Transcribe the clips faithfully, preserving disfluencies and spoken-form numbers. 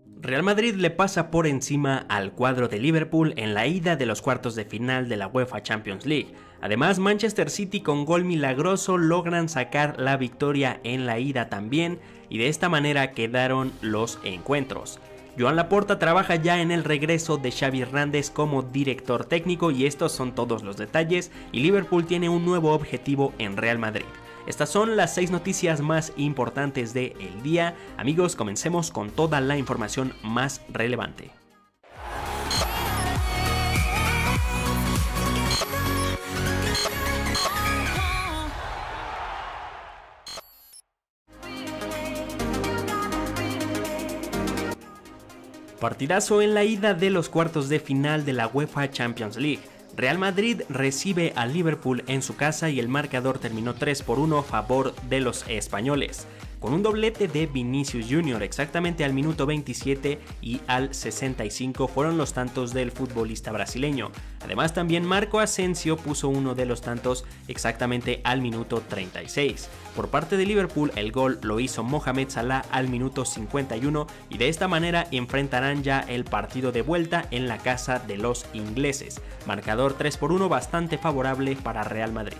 Real Madrid le pasa por encima al cuadro de Liverpool en la ida de los cuartos de final de la UEFA Champions League. Además, Manchester City con gol milagroso logran sacar la victoria en la ida también, y de esta manera quedaron los encuentros. Joan Laporta trabaja ya en el regreso de Xavi Hernández como director técnico, y estos son todos los detalles, y Liverpool tiene un nuevo objetivo en Real Madrid. Estas son las seis noticias más importantes del día. Amigos, comencemos con toda la información más relevante. Partidazo en la ida de los cuartos de final de la UEFA Champions League. Real Madrid recibe a Liverpool en su casa y el marcador terminó tres por uno a favor de los españoles, con un doblete de Vinicius Junior exactamente al minuto veintisiete y al sesenta y cinco fueron los tantos del futbolista brasileño. Además, también Marco Asensio puso uno de los tantos exactamente al minuto treinta y seis. Por parte de Liverpool, el gol lo hizo Mohamed Salah al minuto cincuenta y uno, y de esta manera enfrentarán ya el partido de vuelta en la casa de los ingleses. Marcador tres por uno bastante favorable para Real Madrid.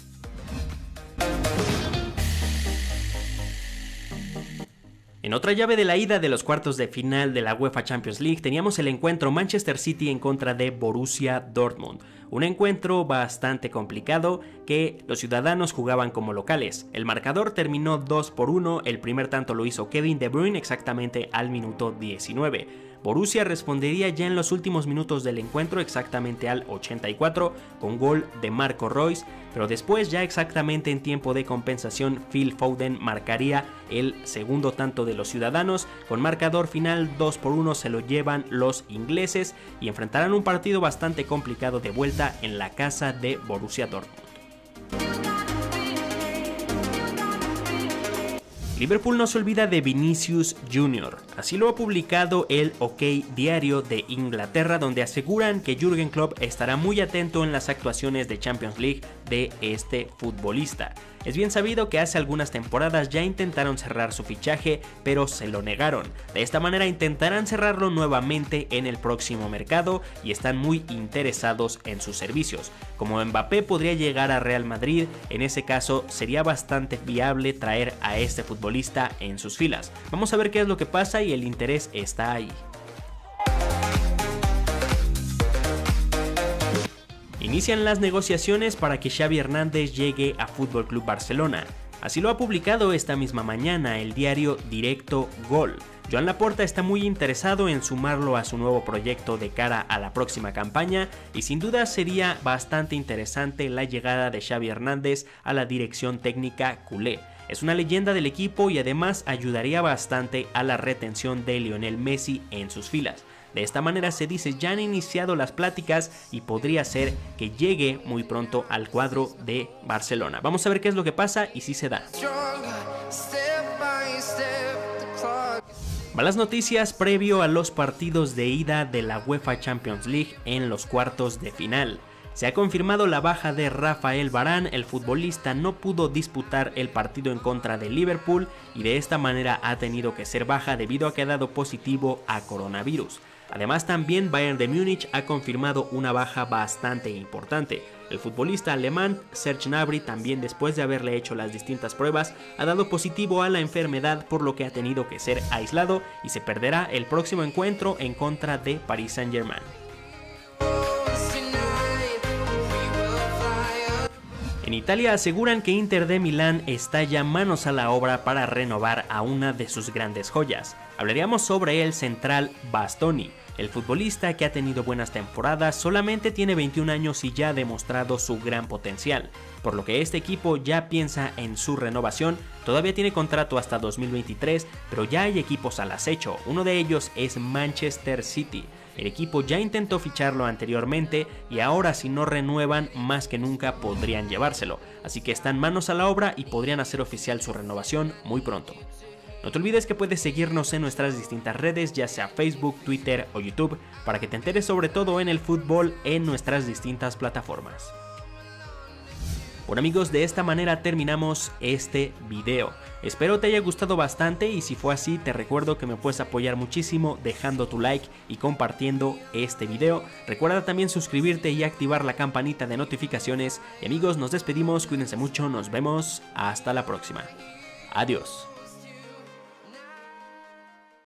En otra llave de la ida de los cuartos de final de la UEFA Champions League teníamos el encuentro Manchester City en contra de Borussia Dortmund. Un encuentro bastante complicado que los ciudadanos jugaban como locales. El marcador terminó dos por uno, el primer tanto lo hizo Kevin De Bruyne exactamente al minuto diecinueve. Borussia respondería ya en los últimos minutos del encuentro exactamente al ochenta y cuatro con gol de Marco Reus, pero después ya exactamente en tiempo de compensación Phil Foden marcaría el segundo tanto de los ciudadanos. Con marcador final dos por uno se lo llevan los ingleses y enfrentarán un partido bastante complicado de vuelta en la casa de Borussia Dortmund. Liverpool no se olvida de Vinicius Junior, así lo ha publicado el OK Diario de Inglaterra, donde aseguran que Jürgen Klopp estará muy atento en las actuaciones de Champions League de este futbolista. Es bien sabido que hace algunas temporadas ya intentaron cerrar su fichaje, pero se lo negaron. De esta manera intentarán cerrarlo nuevamente en el próximo mercado y están muy interesados en sus servicios. Como Mbappé podría llegar a Real Madrid, en ese caso sería bastante viable traer a este futbolista en sus filas. Vamos a ver qué es lo que pasa y el interés está ahí. Inician las negociaciones para que Xavi Hernández llegue a F C Barcelona. Así lo ha publicado esta misma mañana el diario Directo Gol. Joan Laporta está muy interesado en sumarlo a su nuevo proyecto de cara a la próxima campaña y sin duda sería bastante interesante la llegada de Xavi Hernández a la dirección técnica culé. Es una leyenda del equipo y además ayudaría bastante a la retención de Lionel Messi en sus filas. De esta manera se dice ya han iniciado las pláticas y podría ser que llegue muy pronto al cuadro de Barcelona. Vamos a ver qué es lo que pasa y si se da. Malas noticias previo a los partidos de ida de la UEFA Champions League en los cuartos de final. Se ha confirmado la baja de Rafael Varane, el futbolista no pudo disputar el partido en contra de Liverpool y de esta manera ha tenido que ser baja debido a que ha dado positivo a coronavirus. Además, también Bayern de Múnich ha confirmado una baja bastante importante. El futbolista alemán Serge Gnabry, también después de haberle hecho las distintas pruebas, ha dado positivo a la enfermedad, por lo que ha tenido que ser aislado y se perderá el próximo encuentro en contra de Paris Saint-Germain. En Italia aseguran que Inter de Milán está ya manos a la obra para renovar a una de sus grandes joyas. Hablaríamos sobre el central Bastoni. El futbolista, que ha tenido buenas temporadas, solamente tiene veintiún años y ya ha demostrado su gran potencial, por lo que este equipo ya piensa en su renovación. Todavía tiene contrato hasta dos mil veintitrés, pero ya hay equipos al acecho. Uno de ellos es Manchester City. El equipo ya intentó ficharlo anteriormente y ahora, si no renuevan, más que nunca podrían llevárselo. Así que están manos a la obra y podrían hacer oficial su renovación muy pronto. No te olvides que puedes seguirnos en nuestras distintas redes, ya sea Facebook, Twitter o YouTube, para que te enteres sobre todo en el fútbol en nuestras distintas plataformas. Bueno amigos, de esta manera terminamos este video. Espero te haya gustado bastante y si fue así te recuerdo que me puedes apoyar muchísimo dejando tu like y compartiendo este video. Recuerda también suscribirte y activar la campanita de notificaciones. Y amigos, nos despedimos, cuídense mucho, nos vemos, hasta la próxima. Adiós.